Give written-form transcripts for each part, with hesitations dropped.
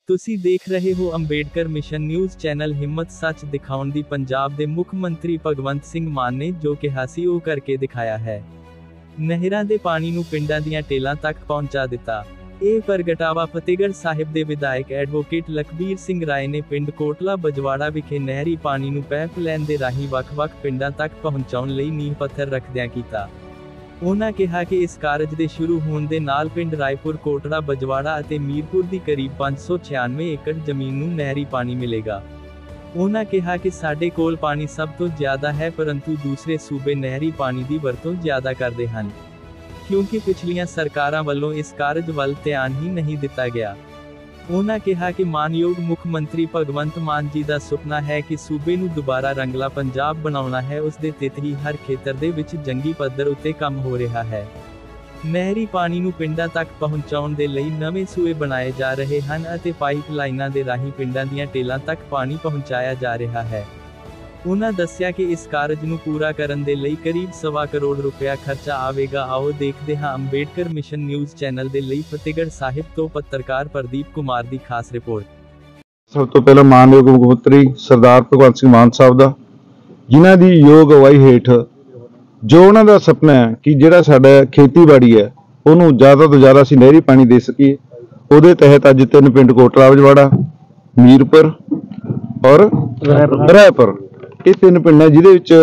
ਤੁਸੀਂ ਦੇਖ ਰਹੇ ਹੋ ਅੰਬੇਡਕਰ ਮਿਸ਼ਨ ਨਿਊਜ਼ ਚੈਨਲ। ਹਿੰਮਤ ਸੱਚ ਦਿਖਾਉਣ ਦੀ ਪੰਜਾਬ ਦੇ ਮੁੱਖ ਮੰਤਰੀ ਭਗਵੰਤ ਸਿੰਘ ਮਾਨ ਨੇ ਜੋ ਕਿਹਾ ਸੀ ਉਹ ਕਰਕੇ ਦਿਖਾਇਆ ਹੈ। ਨਹਿਰਾਂ ਦੇ ਪਾਣੀ ਨੂੰ ਪਿੰਡਾਂ ਦੀਆਂ ਟੇਲਾਂ ਤੱਕ ਪਹੁੰਚਾ ਦਿੱਤਾ। ਇਹ ਪ੍ਰਗਟਾਵਾ ਫਤਿਹਗੜ੍ਹ ਸਾਹਿਬ ਦੇ ਵਿਧਾਇਕ ਐਡਵੋਕੇਟ ਲਖਬੀਰ ਸਿੰਘ ਰਾਏ ਨੇ ਪਿੰਡ ਕੋਟਲਾ ਬਜਵਾੜਾ ਵਿਖੇ ਨਹਿਰੀ ਪਾਣੀ ਨੂੰ ਪਾਈਪਲਾਈਨ ਦੇ ਰਾਹੀਂ ਵੱਖ-ਵੱਖ ਪਿੰਡਾਂ ਤੱਕ ਪਹੁੰਚਾਉਣ ਲਈ ਨੀਂਹ ਪੱਥਰ ਰੱਖਦਿਆਂ ਕੀਤਾ। ਉਹਨਾਂ ਕਿਹਾ ਕਿ ਇਸ ਕਾਰਜ ਦੇ ਸ਼ੁਰੂ ਹੋਣ ਦੇ ਨਾਲ ਪਿੰਡ ਰਾਏਪੁਰ ਕੋਟੜਾ ਬਜਵਾੜਾ ਅਤੇ ਮੀਰਪੁਰ ਦੀ ਕਰੀਬ 596 ਏਕੜ ਜ਼ਮੀਨ ਨੂੰ ਨਹਿਰੀ ਪਾਣੀ ਮਿਲੇਗਾ। ਉਹਨਾਂ ਕਿਹਾ ਕਿ ਸਾਡੇ ਕੋਲ ਪਾਣੀ ਸਭ ਤੋਂ ਜ਼ਿਆਦਾ ਹੈ, ਪਰੰਤੂ ਦੂਸਰੇ ਸੂਬੇ ਨਹਿਰੀ ਪਾਣੀ ਦੀ ਵਰਤੋਂ ਜ਼ਿਆਦਾ ਕਰਦੇ ਹਨ, ਕਿਉਂਕਿ ਪਿਛਲੀਆਂ ਸਰਕਾਰਾਂ ਵੱਲੋਂ ਇਸ ਕਾਰਜ ਵੱਲ ਧਿਆਨ ਹੀ ਨਹੀਂ ਦਿੱਤਾ ਗਿਆ। ਉਹਨਾਂ ਕਿਹਾ ਕਿ ਮਾਨਯੋਗ ਮੁੱਖ ਮੰਤਰੀ ਭਗਵੰਤ ਮਾਨ ਜੀ ਦਾ ਸੁਪਨਾ ਹੈ ਕਿ ਸੂਬੇ ਨੂੰ ਦੁਬਾਰਾ ਰੰਗਲਾ ਪੰਜਾਬ ਬਣਾਉਣਾ ਹੈ। ਉਸ ਦੇ ਤਹਿਤ ਹੀ ਹਰ ਖੇਤਰ ਦੇ ਵਿੱਚ ਜੰਗੀ ਪੱਧਰ ਉੱਤੇ ਕੰਮ ਹੋ ਰਿਹਾ ਹੈ। ਨਹਿਰੀ ਪਾਣੀ ਨੂੰ ਪਿੰਡਾਂ ਤੱਕ ਪਹੁੰਚਾਉਣ ਦੇ ਲਈ ਨਵੇਂ ਸੂਏ ਬਣਾਏ ਜਾ ਰਹੇ ਹਨ ਅਤੇ ਪਾਈਪ ਲਾਈਨਾਂ ਦੇ ਰਾਹੀਂ ਪਿੰਡਾਂ ਦੀਆਂ ਟੇਲਾਂ ਤੱਕ ਪਾਣੀ ਪਹੁੰਚਾਇਆ ਜਾ ਰਿਹਾ ਹੈ। ਉਹਨਾਂ ਦੱਸਿਆ ਕਿ ਇਸ ਕਾਰਜ ਨੂੰ ਪੂਰਾ ਕਰਨ ਦੇ ਲਈ ਕਰੀਬ 1.25 ਕਰੋੜ ਰੁਪਇਆ ਖਰਚਾ ਆਵੇਗਾ। ਆਓ ਦੇਖਦੇ ਹਾਂ ਅੰਬੇਡਕਰ ਮਿਸ਼ਨ ਨਿਊਜ਼ ਚੈਨਲ ਦੇ ਲਈ ਫਤਿਹਗੜ੍ਹ ਸਾਹਿਬ ਤੋਂ ਪੱਤਰਕਾਰ ਪ੍ਰਦੀਪ ਕੁਮਾਰ ਦੀ ਖਾਸ ਰਿਪੋਰਟ। ਸਭ ਤੋਂ ਪਹਿਲਾਂ ਮਾਨਯੋਗ ਮੁੱਖ ਮੰਤਰੀ ਸਰਦਾਰ ਭਗਵੰਤ ਸਿੰਘ ਮਾਨ ਸਾਹਿਬ ਦਾ, ਜਿਨ੍ਹਾਂ ਦੀ ਯੋਗ ਅਗਵਾਈ ਹੇਠ ਜੋ ਉਹਨਾਂ ਦਾ ਸੁਪਨਾ ਹੈ ਕਿ ਜਿਹੜਾ ਸਾਡਾ ਖੇਤੀਬਾੜੀ ਹੈ ਉਹਨੂੰ ਜ਼ਿਆਦਾ ਤੋਂ ਜ਼ਿਆਦਾ ਅਸੀਂ ਨਹਿਰੀ ਪਾਣੀ ਦੇ ਸਕੀਏ, ਉਹਦੇ ਤਹਿਤ ਅੱਜ 3 ਪਿੰਡ ਕੋਟਲਾ ਬਜਵਾੜਾ, ਮੀਰਪੁਰ ਔਰ ਰਾਏਪੁਰ, ਇਹ 3 ਪਿੰਡ ਹੈ ਜਿਹਦੇ ਵਿੱਚ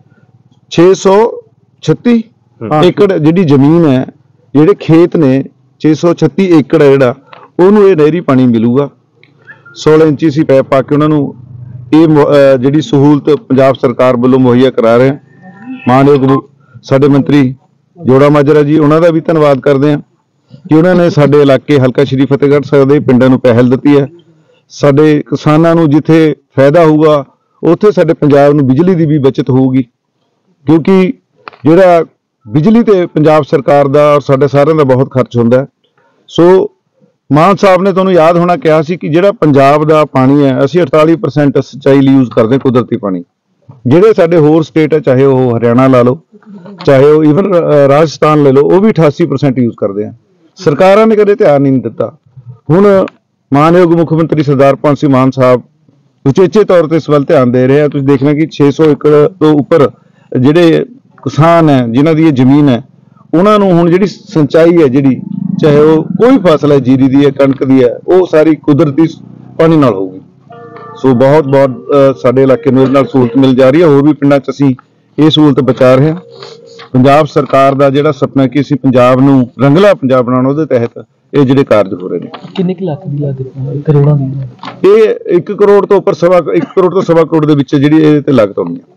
636 ਏਕੜ ਜਿਹੜੀ ਜ਼ਮੀਨ ਹੈ, ਜਿਹੜੇ ਖੇਤ ਨੇ 636 ਏਕੜ ਹੈ ਜਿਹੜਾ ਉਹਨੂੰ ਇਹ ਨਹਿਰੀ ਪਾਣੀ ਮਿਲੂਗਾ। 16 ਇੰਚੀ ਸੀ ਪੈਪ ਪਾ ਕੇ ਉਹਨਾਂ ਨੂੰ ਇਹ ਜਿਹੜੀ ਸਹੂਲਤ ਪੰਜਾਬ ਸਰਕਾਰ ਵੱਲੋਂ ਮੁਹੱਈਆ ਕਰਾ ਰਹੇ ਹਾਂ। ਮਾਨਯੋਗ ਸਾਡੇ ਮੰਤਰੀ ਜੋੜਾ ਮਾਜਰਾ ਜੀ, ਉਹਨਾਂ ਦਾ ਵੀ ਧੰਨਵਾਦ ਕਰਦੇ ਹਾਂ ਕਿ ਉਹਨਾਂ ਨੇ ਸਾਡੇ ਇਲਾਕੇ ਹਲਕਾ ਸ਼੍ਰੀ ਫਤਿਹਗੜ੍ਹ ਸਾਹਿਬ ਦੇ ਪਿੰਡਾਂ ਨੂੰ ਪਹਿਲ ਦਿੱਤੀ ਹੈ। ਸਾਡੇ ਕਿਸਾਨਾਂ ਨੂੰ ਜਿੱਥੇ ਫਾਇਦਾ ਹੋਊਗਾ ਉੱਥੇ ਸਾਡੇ ਪੰਜਾਬ ਨੂੰ ਬਿਜਲੀ ਦੀ ਵੀ ਬਚਤ ਹੋਊਗੀ, ਕਿਉਂਕਿ ਜਿਹੜਾ ਬਿਜਲੀ ਤੇ ਪੰਜਾਬ ਸਰਕਾਰ ਦਾ ਔਰ ਸਾਡੇ ਸਾਰਿਆਂ ਦਾ ਬਹੁਤ ਖਰਚ ਹੁੰਦਾ ਹੈ। ਸੋ ਮਾਨ ਸਾਹਿਬ ਨੇ ਤੁਹਾਨੂੰ ਯਾਦ ਹੋਣਾ ਕਿਹਾ ਸੀ ਕਿ ਜਿਹੜਾ ਪੰਜਾਬ ਦਾ ਪਾਣੀ ਹੈ ਅਸੀਂ 48% ਸਿੰਚਾਈ ਲਈ ਯੂਜ਼ ਕਰਦੇ ਕੁਦਰਤੀ ਪਾਣੀ। ਜਿਹੜੇ ਸਾਡੇ ਹੋਰ ਸਟੇਟ ਹੈ, ਚਾਹੇ ਉਹ ਹਰਿਆਣਾ ਲਾ ਲਓ, ਚਾਹੇ ਉਹ ਈਵਨ ਰਾਜਸਥਾਨ ਲੈ ਲਓ, ਉਹ ਵੀ 88% ਯੂਜ਼ ਕਰਦੇ ਆ। ਸਰਕਾਰਾਂ ਨੇ ਕਦੇ ਧਿਆਨ ਨਹੀਂ ਦਿੱਤਾ। ਹੁਣ ਮਾਨਯੋਗ ਮੁੱਖ ਮੰਤਰੀ ਸਰਦਾਰ ਭਗਵੰਤ ਸਿੰਘ ਮਾਨ ਸਾਹਿਬ ਉਚੇਚੇ ਤੌਰ ਤੇ ਇਸ ਵੱਲ ਧਿਆਨ ਦੇ ਰਹੇ ਆ। ਤੁਸੀਂ ਦੇਖਣਾ ਕਿ 600 ਏਕੜ ਤੋਂ ਉੱਪਰ ਜਿਹੜੇ ਕਿਸਾਨ ਹੈ, ਜਿਨ੍ਹਾਂ ਦੀ ਇਹ ਜ਼ਮੀਨ ਹੈ, ਉਹਨਾਂ ਨੂੰ ਹੁਣ ਜਿਹੜੀ ਸਿੰਚਾਈ ਹੈ, ਜਿਹੜੀ ਚਾਹੇ ਉਹ ਕੋਈ ਫਸਲ ਹੈ, ਜੀਰੀ ਦੀ ਹੈ, ਕਣਕ ਦੀ ਹੈ, ਉਹ ਸਾਰੀ ਕੁਦਰਤੀ ਪਾਣੀ ਨਾਲ ਹੋਊਗੀ। ਸੋ ਬਹੁਤ ਬਹੁਤ ਸਾਡੇ ਇਲਾਕੇ ਨੂੰ ਇਹਦੇ ਨਾਲ ਸਹੂਲਤ ਮਿਲ ਜਾ ਰਹੀ ਹੈ। ਹੋਰ ਵੀ ਪਿੰਡਾਂ 'ਚ ਅਸੀਂ ਇਹ ਸਹੂਲਤ ਬਚਾ ਰਹੇ ਹਾਂ। ਪੰਜਾਬ ਸਰਕਾਰ ਦਾ ਜਿਹੜਾ ਸੁਪਨਾ ਕਿ ਅਸੀਂ ਪੰਜਾਬ ਨੂੰ ਰੰਗਲਾ ਪੰਜਾਬ ਬਣਾਉਣਾ, ਉਹਦੇ ਤਹਿਤ ਇਹ ਜਿਹੜੇ ਕਾਰਜ ਹੋ ਰਹੇ ਨੇ। ਕਿੰਨੇ ਕੁ ਲੱਖ ਦੀ ਲਾਗਤ, ਕਰੋੜਾਂ ਦੀ? ਇਹ 1 ਕਰੋੜ ਤੋਂ ਉੱਪਰ 1 ਕਰੋੜ ਤੋਂ 1.25 ਕਰੋੜ ਦੇ ਵਿੱਚ ਜਿਹੜੀ ਇਹਦੇ ਤੇ ਲਾਗਤ ਹੋਣੀ ਹੈ।